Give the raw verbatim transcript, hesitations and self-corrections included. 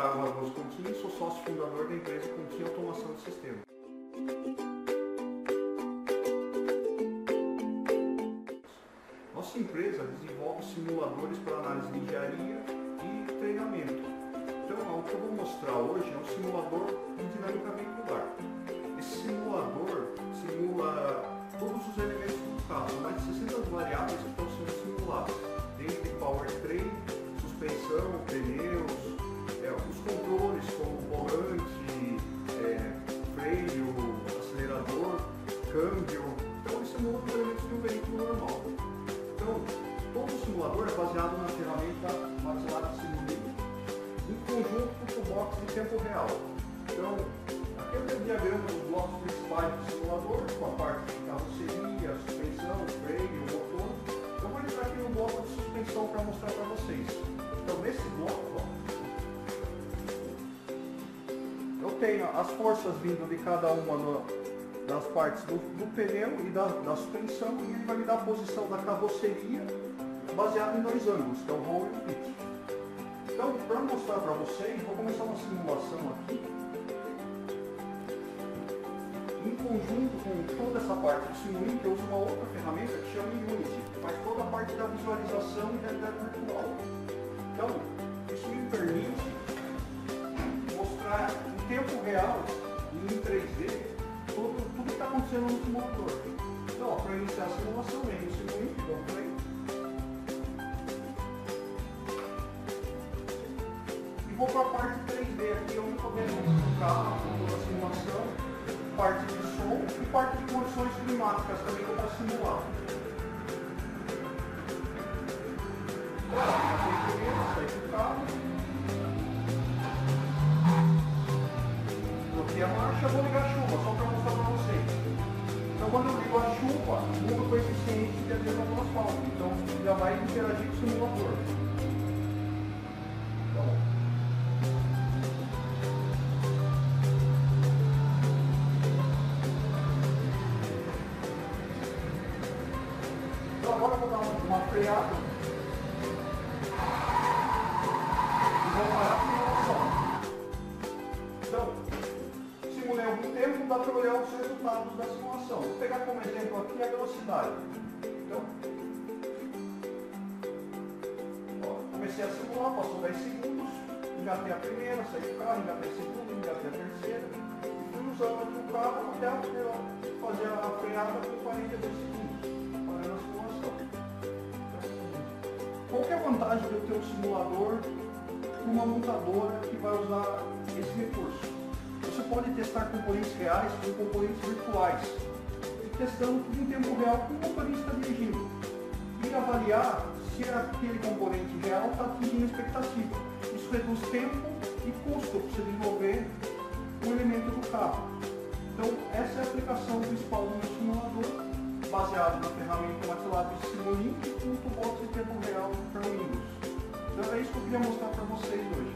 Thiago Raposo Contini, sou sócio fundador da empresa Contini Automação de Sistema. Nossa empresa desenvolve simuladores para análise de engenharia e treinamento. Então, o que eu vou mostrar hoje é um simulador de dinâmica veicular. Esse simulador simula todos os elementos do carro, mais de sessenta variáveis que estão sendo simuladas, desde powertrain, suspensão, pneus, é, os controles como volante, é, freio, acelerador, câmbio. Então, ele simula os elementos de um veículo normal. Então, todo o simulador é baseado na ferramenta MATLAB Simulink, em conjunto com o toolbox de tempo real. Então, aqui eu tenho o diagrama dos blocos principais do simulador, com a parte de carroceria, suspensão, freio, motor. Eu vou entrar aqui no bloco de suspensão para mostrar para vocês. Então, nesse bloco, ó, eu tenho as forças vindo de cada uma no, das partes do, do pneu e da, da suspensão, e ele vai me dar a posição da carroceria baseado em dois ângulos, que é o roll e o pitch. Então, para mostrar para vocês, vou começar uma simulação aqui, em conjunto com toda essa parte do Simulink. Eu uso uma outra ferramenta que chama Unity, que faz toda a parte da visualização e realidade virtual. Então, isso me permite mostrar em tempo real e em três D tudo, tudo que está acontecendo no simulador. Então, para iniciar a simulação, vem no Simulink, dá um play. E vou para a parte três D aqui, onde estou vendo o carro, toda a simulação, parte de som e parte de condições climáticas também que eu posso simular. Agora, a primeira, sair do carro. Bloqueei a marcha, vou ligar a chuva, só para mostrar para vocês. Então, quando eu ligo a chuva, muda o coeficiente de adesão no asfalto. Então, já vai interagir com o simulador. Então, Então agora eu vou dar uma freada e vou parar a simulação. Então, simulei algum tempo, dá para olhar os resultados da simulação. Vou pegar como exemplo aqui a velocidade. Então, ó, comecei a simular, passou dez segundos, engatei a primeira, saí do carro, engatei a segunda, engatei a terceira, e fui usando aqui o carro até fazer a freada com quarenta e dois segundos. Qual que é a vantagem de eu ter um simulador para uma montadora que vai usar esse recurso? Você pode testar componentes reais com componentes virtuais, e testando tudo em tempo real com o motorista dirigindo, e avaliar se aquele componente real está atingindo a expectativa. Isso reduz tempo e custo para você desenvolver um elemento do carro. Então, essa é a aplicação principal do meu simulador, baseado na ferramenta MATLAB Simulink com o toolbox de tempo real para Windows. Então é isso que eu queria mostrar para vocês hoje.